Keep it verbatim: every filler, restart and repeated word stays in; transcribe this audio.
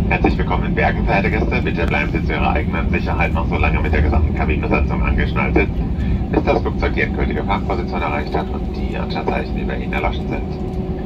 Herzlich willkommen in Bergen, verehrte Gäste. Bitte bleiben Sie zu Ihrer eigenen Sicherheit noch so lange mit der gesamten Kabinenbesatzung angeschnallt sitzen, bis das Flugzeug die endgültige Parkposition erreicht hat und die Anschaltzeichen über Ihnen erloschen sind.